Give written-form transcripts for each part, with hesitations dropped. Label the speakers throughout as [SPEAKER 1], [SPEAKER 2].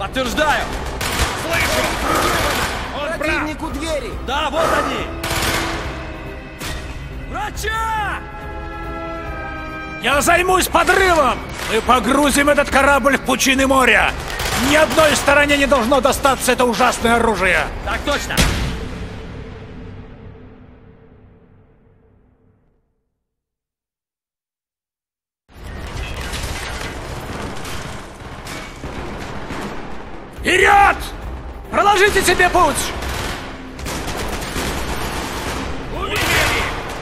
[SPEAKER 1] Подтверждаю!
[SPEAKER 2] Слышу! Он
[SPEAKER 3] Противник у двери!
[SPEAKER 1] Да, вот они! Врача!
[SPEAKER 4] Я займусь подрывом! Мы погрузим этот корабль в пучины моря! Ни одной стороне не должно достаться это ужасное оружие!
[SPEAKER 1] Так точно!
[SPEAKER 4] Вперед! Проложите себе путь!
[SPEAKER 1] Увидели!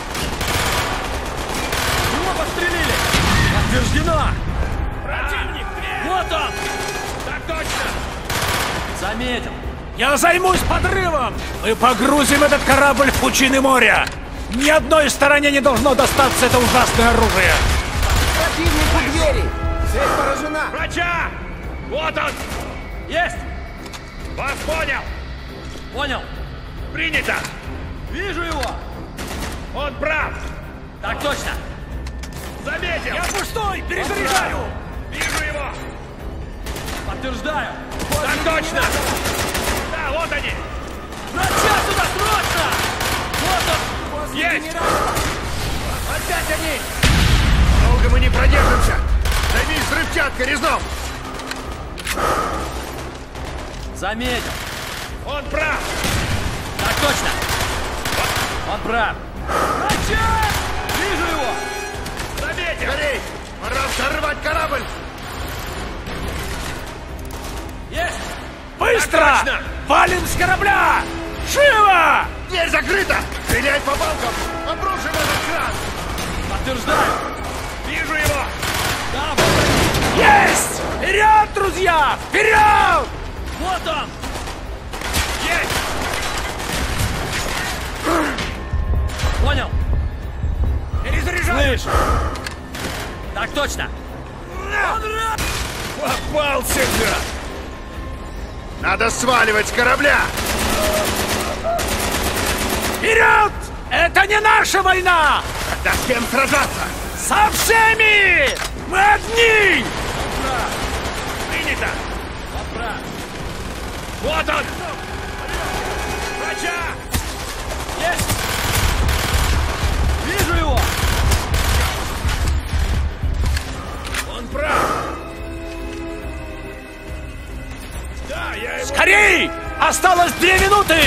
[SPEAKER 1] Его подстрелили! Подтверждено!
[SPEAKER 2] Противник! Дверь!
[SPEAKER 1] Вот он!
[SPEAKER 2] Так точно!
[SPEAKER 1] Заметил!
[SPEAKER 4] Я займусь подрывом! Мы погрузим этот корабль в пучины моря! Ни одной стороне не должно достаться это ужасное оружие!
[SPEAKER 3] Противник у двери! Цель поражена!
[SPEAKER 2] Врача! Вот он!
[SPEAKER 1] Есть!
[SPEAKER 2] Вас понял!
[SPEAKER 1] Понял!
[SPEAKER 2] Принято!
[SPEAKER 1] Вижу его!
[SPEAKER 2] Он прав!
[SPEAKER 1] Так точно!
[SPEAKER 2] Заметил!
[SPEAKER 4] Я пустой! Перезаряжаю!
[SPEAKER 2] Вижу его!
[SPEAKER 1] Подтверждаю!
[SPEAKER 2] Так точно! Да, вот они!
[SPEAKER 1] Врача сюда срочно! Вот он!
[SPEAKER 3] Возле
[SPEAKER 2] Есть!
[SPEAKER 3] генерала!
[SPEAKER 2] Опять они! Долго мы не продержимся! Займись взрывчаткой, Резнов!
[SPEAKER 1] Заметил!
[SPEAKER 2] Он прав!
[SPEAKER 1] Так точно! Он прав! Врача! Вижу его!
[SPEAKER 2] Заметил! Скорей! Пора взорвать корабль!
[SPEAKER 1] Есть!
[SPEAKER 4] Быстро!
[SPEAKER 2] Так точно!
[SPEAKER 4] Валим с корабля! Живо!
[SPEAKER 2] Дверь закрыта! Стреляй по балкам! Обрушим этот кран!
[SPEAKER 1] Подтверждаю!
[SPEAKER 2] Вижу его!
[SPEAKER 1] Да, вот они!
[SPEAKER 4] Есть! Вперед, друзья! Вперед!
[SPEAKER 1] Вот он!
[SPEAKER 2] Есть!
[SPEAKER 1] Понял?
[SPEAKER 4] Перезаряжаю!
[SPEAKER 1] Слышь! Так точно!
[SPEAKER 2] Попался, гад! Надо сваливать с корабля!
[SPEAKER 4] Вперед! Это не наша война!
[SPEAKER 2] Да с кем сражаться?
[SPEAKER 4] Со всеми! Мы одни!
[SPEAKER 2] Принято! Вот он! Врача!
[SPEAKER 1] Есть! Вижу его!
[SPEAKER 2] Он прав! Да, я его...
[SPEAKER 4] Скорей! Осталось 2 минуты!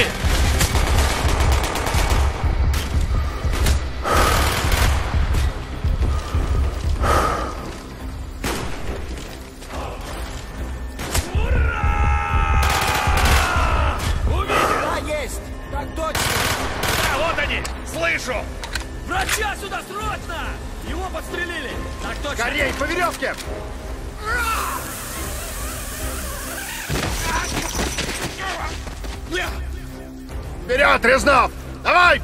[SPEAKER 3] Да, есть! Так точно!
[SPEAKER 2] Да, вот они! Слышу!
[SPEAKER 1] Врача сюда срочно! Его подстрелили! Так точно!
[SPEAKER 2] Скорей, по веревке! Вперед, Резнов! Давай!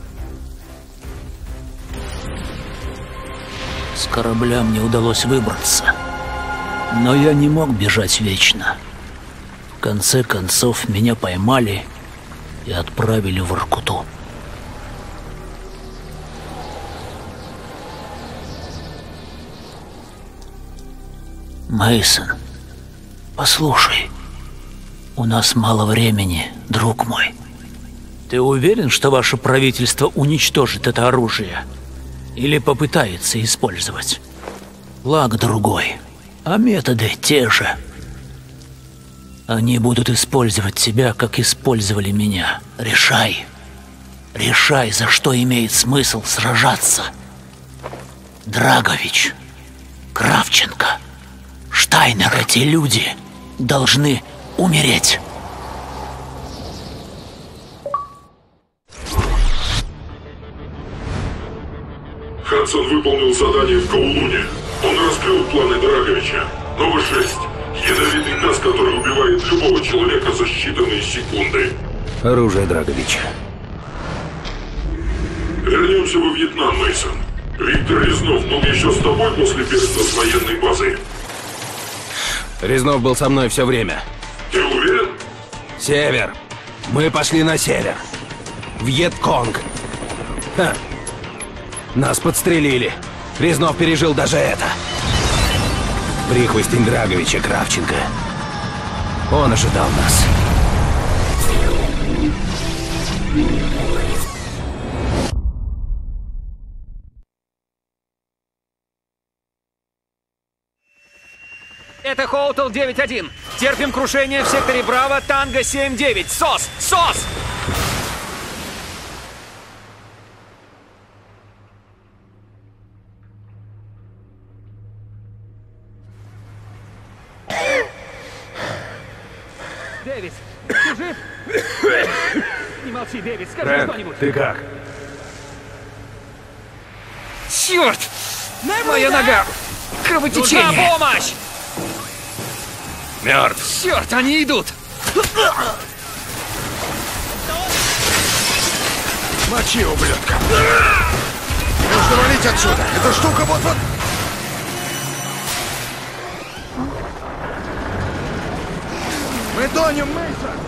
[SPEAKER 5] С корабля мне удалось выбраться. Но я не мог бежать вечно. В конце концов, меня поймали и отправили в Воркуту. Мейсон, послушай. У нас мало времени, друг мой. Ты уверен, что ваше правительство уничтожит это оружие? Или попытается использовать? Лаг другой, а методы те же. Они будут использовать тебя, как использовали меня. Решай. Решай, за что имеет смысл сражаться. Драгович, Кравченко, Штайнер, эти люди должны умереть.
[SPEAKER 6] Хадсон выполнил задание в Коулуне. Он раскрыл планы Драговича. Новый 6. Ядовитый газ, который убивает любого человека за считанные секунды.
[SPEAKER 7] Оружие Драговича.
[SPEAKER 6] Вернемся во Вьетнам, Мейсон. Виктор Резнов был еще с тобой после бегства с военной базы.
[SPEAKER 7] Резнов был со мной все время.
[SPEAKER 6] Ты уверен?
[SPEAKER 7] Север. Мы пошли на север. Вьетконг. Ха. Нас подстрелили. Резнов пережил даже это. Прихвостень Драговича, Кравченко. Он ожидал нас.
[SPEAKER 3] Это Хоутл 9-1. Терпим крушение в секторе Браво, Танго 7-9. СОС! СОС! Дэвид, ты жив? Не молчи, Дэвид, скажи что-нибудь.
[SPEAKER 7] Ты как?
[SPEAKER 3] Черт! Моя нога! Кровотечение! Нужна помощь!
[SPEAKER 7] Мертв.
[SPEAKER 3] Черт, они идут!
[SPEAKER 2] Мочи, ублюдка! Нужно валить отсюда! Эта штука вот-вот... Мы тонем, Мейсон!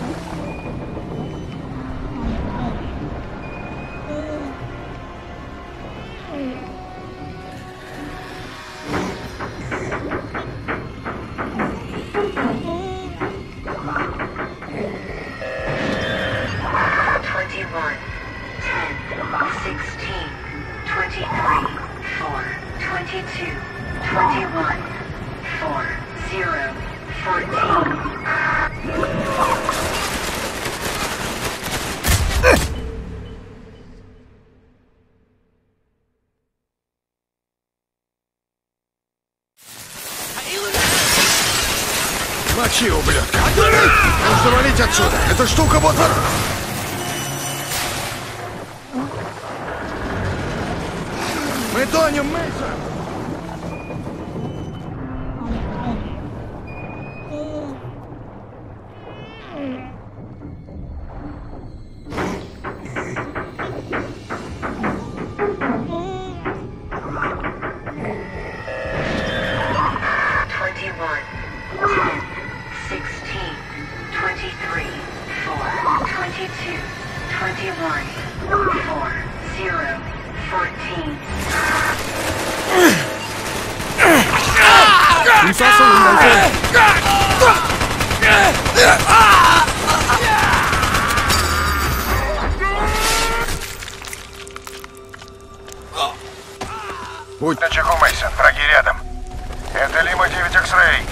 [SPEAKER 2] Мочи, ублюдка! Нужно валить отсюда! Эта штука вот-вот... Мы тонем, Мейсон! Будь начеку, Мейсон. Враги рядом. Это Лима 9 X-Ray.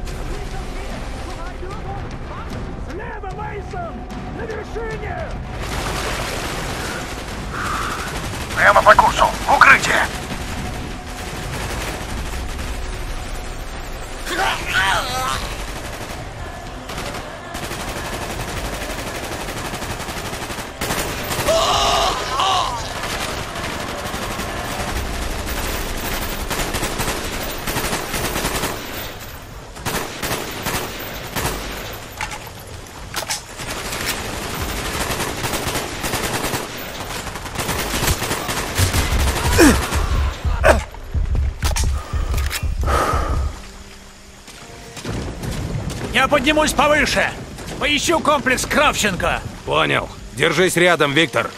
[SPEAKER 4] Слева, Мейсон! На вершине!
[SPEAKER 2] Прямо по курсу. Укрытие.
[SPEAKER 4] Я поднимусь повыше. Поищу комплекс Кравченко.
[SPEAKER 7] Понял. Держись рядом, Виктор.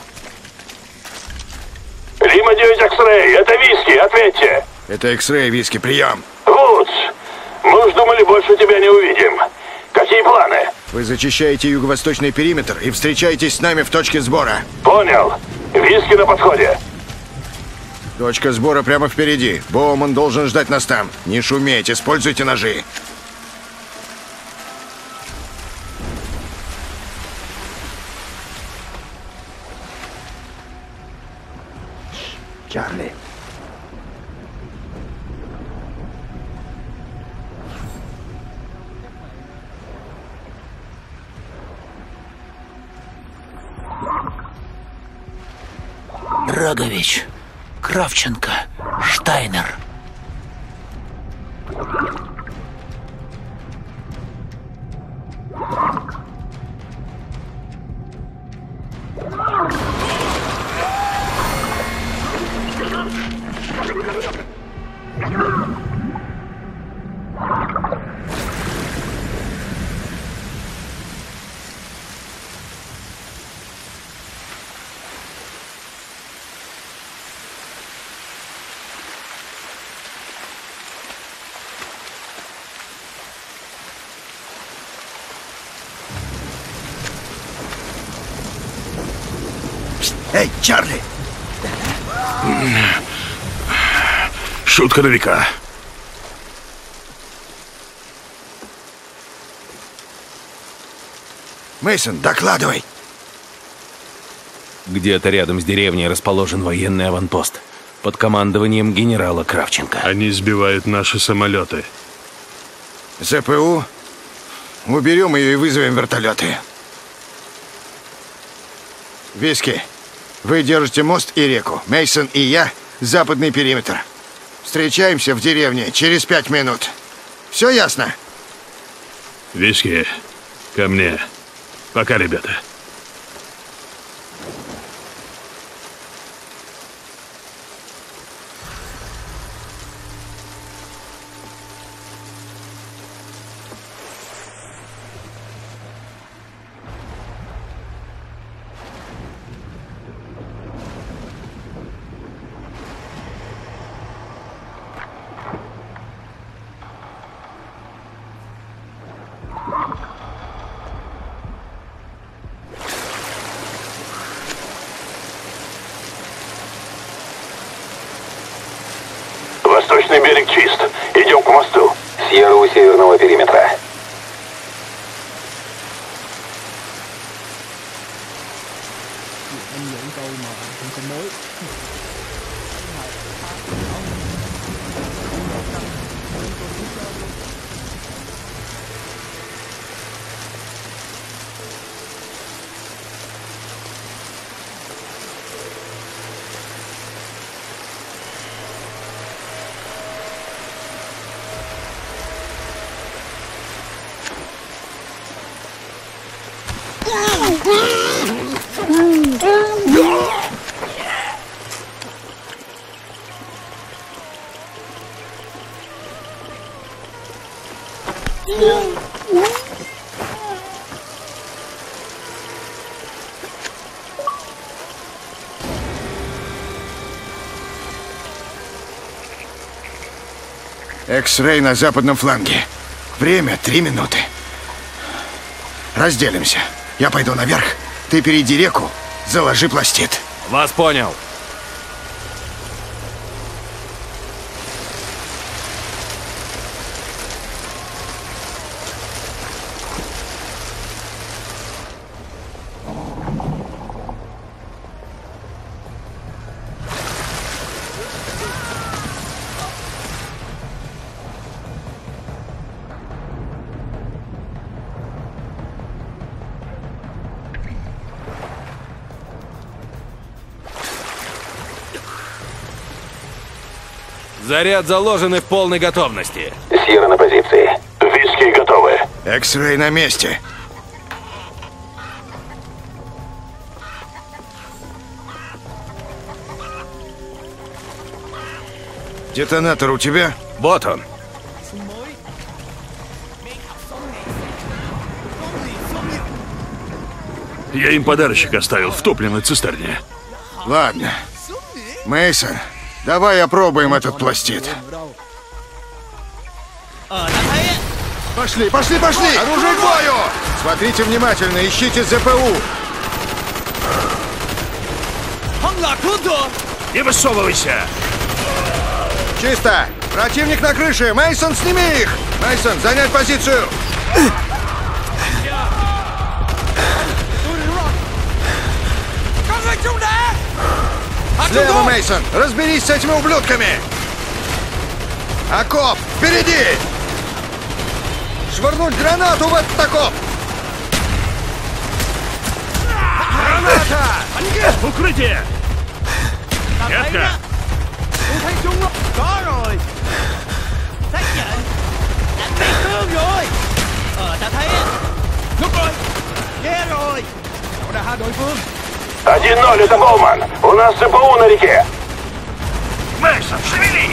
[SPEAKER 6] Лима 9 X-Ray, это Виски, ответьте.
[SPEAKER 2] Это X-Ray, Виски, прием.
[SPEAKER 6] Вудс, мы уж думали, больше тебя не увидим. Какие планы?
[SPEAKER 2] Вы зачищаете юго-восточный периметр и встречаетесь с нами в точке сбора.
[SPEAKER 6] Понял. Виски на подходе.
[SPEAKER 2] Точка сбора прямо впереди. Боуман должен ждать нас там. Не шуметь, используйте ножи. Чарли.
[SPEAKER 5] Драгович, Кравченко, Штайнер.
[SPEAKER 2] Эй, Чарли!
[SPEAKER 6] Шутка на века.
[SPEAKER 2] Мейсон, докладывай.
[SPEAKER 7] Где-то рядом с деревней расположен военный аванпост под командованием генерала Кравченко.
[SPEAKER 6] Они сбивают наши самолеты.
[SPEAKER 2] ЗПУ? Уберем ее и вызовем вертолеты. Виски, вы держите мост и реку. Мейсон и я — западный периметр. Встречаемся в деревне через 5 минут. Все ясно?
[SPEAKER 6] Виски, ко мне. Пока, ребята.
[SPEAKER 8] Восточный берег чист. Идем к мосту. Сьерра у северного периметра.
[SPEAKER 2] Экс-рей на западном фланге. Время 3 минуты. Разделимся. Я пойду наверх, ты перейди реку, заложи пластид.
[SPEAKER 7] Вас понял. Заряд заложен и в полной готовности.
[SPEAKER 8] Сьерра на позиции. Виски готовы.
[SPEAKER 2] Экс-рей на месте. Детонатор у тебя?
[SPEAKER 7] Вот он.
[SPEAKER 6] Я им подарочек оставил в топливной цистерне.
[SPEAKER 2] Ладно. Мейсон, давай опробуем этот пластид. Пошли, пошли, пошли! Оружие к бою! Смотрите внимательно, ищите ЗПУ.
[SPEAKER 6] Не высовывайся!
[SPEAKER 2] Чисто! Противник на крыше! Мейсон, сними их! Мейсон, занять позицию! Слева, Мейсон! Разберись с этими ублюдками! Окоп! Впереди! Швырнуть гранату в этот окоп! Граната!
[SPEAKER 6] Укрытие! Метка!
[SPEAKER 1] Có rồi. Xác nhận. Đánh bị thương rồi. Ta thấy á. Lúc rồi. Nghe rồi. Đó là hai đối phương.
[SPEAKER 8] 1-0, это Боуман. У нас ЗПУ на реке.
[SPEAKER 6] Мейсон, шевели!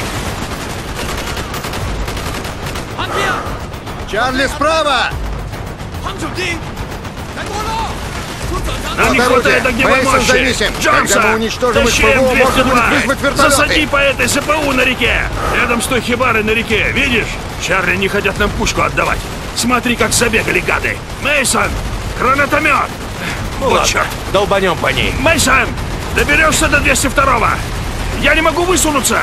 [SPEAKER 1] Anh kia.
[SPEAKER 2] Чарли, справа!
[SPEAKER 1] Hăng chủ tiên. Đánh bố lo.
[SPEAKER 6] Нам не хватает огневой
[SPEAKER 2] Мейсон,
[SPEAKER 6] мощи!
[SPEAKER 2] зависим! Когда мы
[SPEAKER 6] Джонса!
[SPEAKER 2] уничтожим
[SPEAKER 6] Тащи
[SPEAKER 2] их ПВО, можно будет
[SPEAKER 6] М-202!
[SPEAKER 2] вызвать вертолеты!
[SPEAKER 6] Засади по этой ЗПУ на реке! Рядом с той хибарой на реке, видишь? Чарли не хотят нам пушку отдавать. Смотри, как забегали гады! Мейсон! Гранатомет! Вот черт!
[SPEAKER 7] Долбанем по ней.
[SPEAKER 6] Мейсон!
[SPEAKER 4] Доберешься до 202-го! Я не могу высунуться!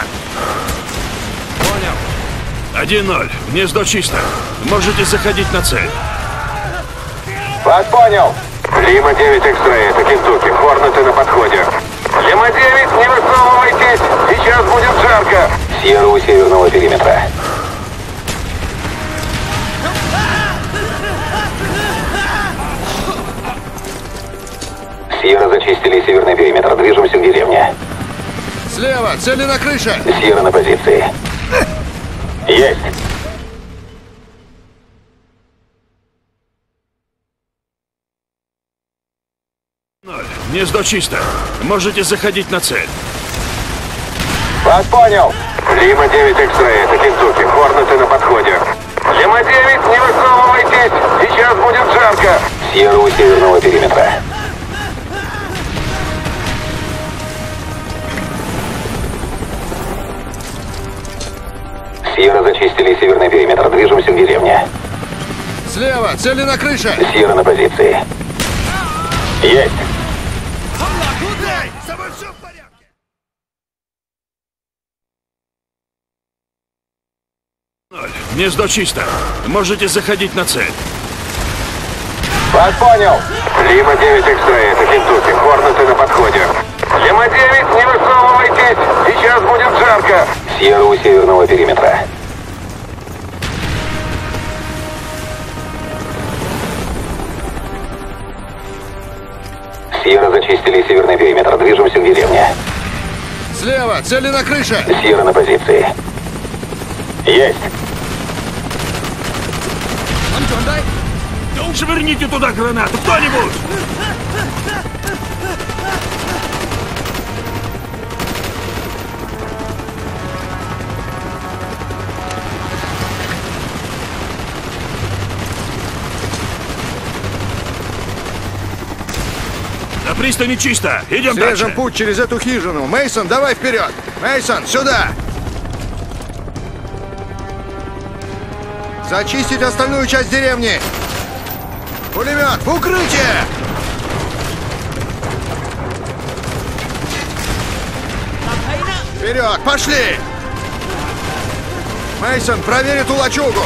[SPEAKER 7] Понял. 1-0. Гнездо чисто. Можете заходить на цель.
[SPEAKER 8] Вас понял. Лима 9 X-Ray, это Кентукки. Хорнеты на подходе. Лима 9, не высовывайтесь! Сейчас будет жарко! Сьерра у северного периметра. Сьерра зачистили северный периметр. Движемся к деревне.
[SPEAKER 2] Слева, цели на крыше.
[SPEAKER 8] Сьерра на позиции. Есть.
[SPEAKER 7] Гнездо чисто. Можете заходить на цель.
[SPEAKER 8] Вас понял. Лима 9 X-Ray, это Кентукки. Хорнеты на подходе. Лима 9, не высовывайтесь! Сейчас будет жарко! Сьерра у северного периметра. Сьерра зачистили северный периметр. Движемся к деревне.
[SPEAKER 2] Слева, цели на крыше.
[SPEAKER 8] Сьерра на позиции. Есть.
[SPEAKER 2] С тобой все в порядке.
[SPEAKER 7] Гнездо чисто. Можете заходить на цель.
[SPEAKER 8] Вас понял. Лима 9 X-Ray, это Кентукки. Хорнеты на подходе. Лима 9, не высовывайтесь! Сейчас будет жарко! Сьерра у северного периметра. Сьерра зачистили северный периметр. Движемся к деревне.
[SPEAKER 2] Слева, цели на крыше.
[SPEAKER 8] Сьерра на позиции. Есть.
[SPEAKER 4] Ну, швырните туда гранату, кто-нибудь!
[SPEAKER 7] На пристани чисто. Идем
[SPEAKER 2] Срежем
[SPEAKER 7] дальше.
[SPEAKER 2] путь через эту хижину. Мейсон, давай вперед. Мейсон, сюда. Зачистить остальную часть деревни. Пулемет, в укрытие! Вперед, пошли! Мейсон, проверь эту лачугу.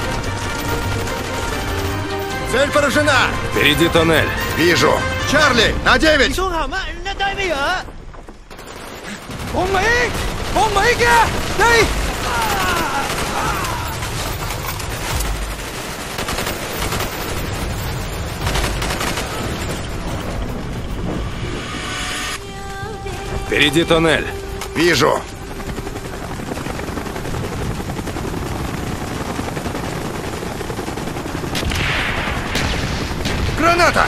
[SPEAKER 2] Цель поражена.
[SPEAKER 7] Впереди тоннель.
[SPEAKER 2] Вижу. Чарли, на 9.
[SPEAKER 1] Xuống hầm á, nó tới bây giờ. Con Mỹ kìa, đi.
[SPEAKER 7] Впереди тоннель.
[SPEAKER 2] Вижу. Граната!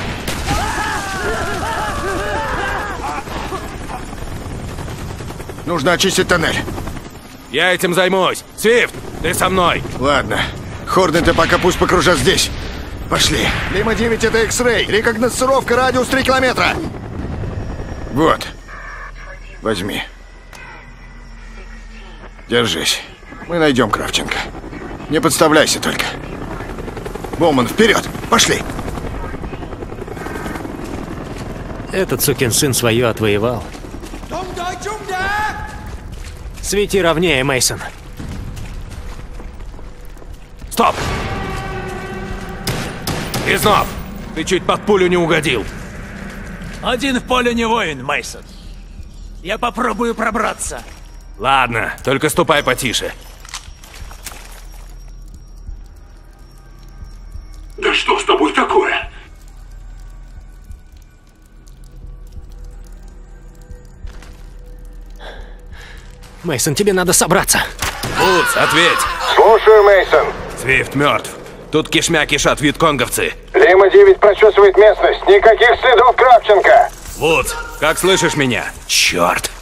[SPEAKER 2] Нужно очистить тоннель.
[SPEAKER 7] Я этим займусь. Свифт, ты со мной.
[SPEAKER 2] Ладно. Хорнеты пока пусть покружат здесь. Пошли. Лима 9 это X-Ray. Рекогносцировка, радиус 3 километра. Вот. Возьми. Держись. Мы найдем Кравченко. Не подставляйся только. Боуман, вперед! Пошли!
[SPEAKER 9] Этот сукин сын свое отвоевал. Свети ровнее, Мейсон.
[SPEAKER 7] Стоп! Изнов, ты чуть под пулю не угодил.
[SPEAKER 4] Один в поле не воин, Мейсон. Я попробую пробраться.
[SPEAKER 7] Ладно, только ступай потише.
[SPEAKER 6] Да что с тобой такое?
[SPEAKER 9] Мейсон, тебе надо собраться.
[SPEAKER 7] Вудс, ответь.
[SPEAKER 8] Слушаю, Мейсон.
[SPEAKER 7] Свифт мертв. Тут кишмя кишат вьетконговцы.
[SPEAKER 8] Лима 9 прочесывает местность. Никаких следов Кравченко.
[SPEAKER 7] Вудс, как слышишь меня?
[SPEAKER 9] Черт!